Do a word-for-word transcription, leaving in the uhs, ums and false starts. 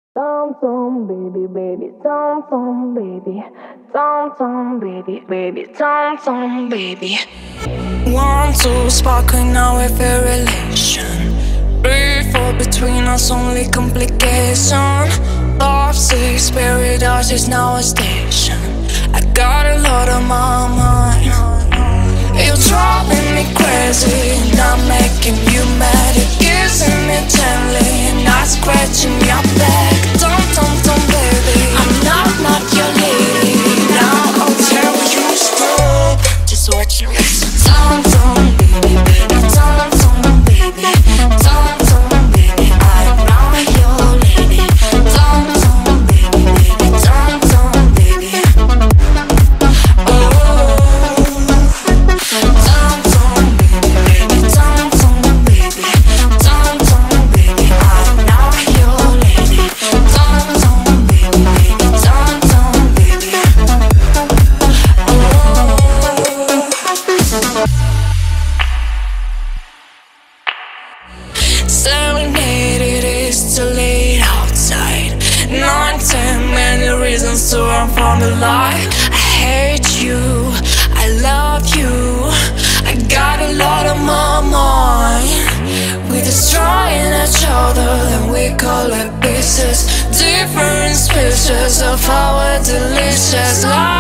Tom tom baby baby tom tom baby tom tom baby baby tom tom baby. One, two, sparkling now with a relation. Three, four, between us only complication. Five, six, paradise is now a station. I got a lot on my mind. You're driving me crazy, not making you mad. You're kissing me gently, not scratching your back. Don't, don't, don't, baby, I'm not, not your lady. Now I'll tell you stop, just watch and listen. Don't, don't, baby, baby, don't, don't, baby, don't, don't, baby, I'm not your lady. Don't, don't, baby, baby, don't, don't, baby. Oh. Serenade, it is too late outside. Nine, ten, many reasons to run from the light. I hate you, I love you, I got a lot on my mind. We destroying each other, then we collect pieces. Different species of our delicious life.